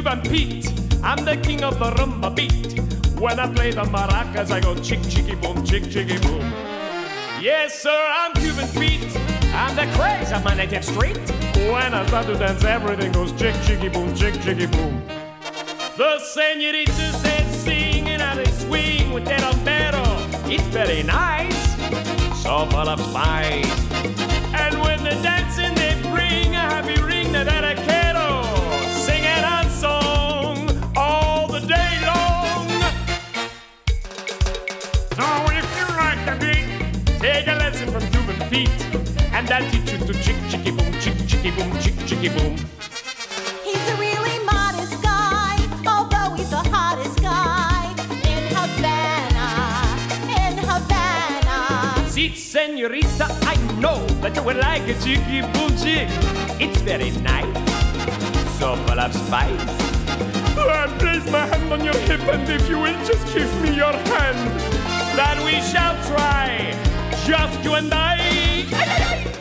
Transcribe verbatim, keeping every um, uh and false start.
Cuban Pete. I'm the king of the rumba beat. When I play the maracas, I go chick, chicky, boom, chick, chicky, boom. Yes, sir, I'm Cuban Pete. I'm the craze of my native street. When I start to dance, everything goes chick, chicky, boom, chick, chicky, boom. The senoritas, they sing and how they swing with their rompero. It's very nice, so full of spice. And when they're dancing, they bring a happy ring to that vaquero, singing a song all the day long. So if you like the beat, take a lesson from Cuban Pete, and I'll teach you to chick, chicky, boom, chick, chicky, boom, chick, chicky, boom. He's a really modest guy, although he's the hottest guy in Havana, in Havana. See, senorita, I know that you will like a chicky, boom, chick. It's very nice, so full of spice. I place my hand on your hip, and if you will just give me your hand, then we shall try, just you and I.